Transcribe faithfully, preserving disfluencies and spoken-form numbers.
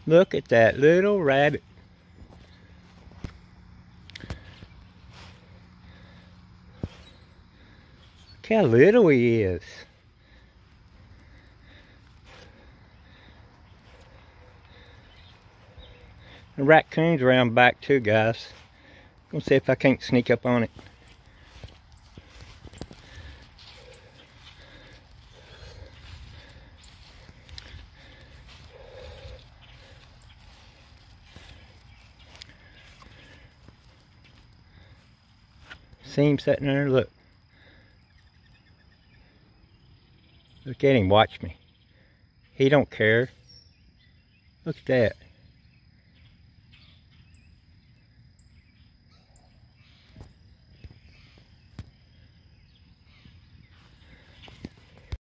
Look at that little rabbit. Look how little he is. The raccoon's around back too, guys. Gonna see if I can't sneak up on it. See him sitting there, look. Look at him, watch me. He don't care. Look at that.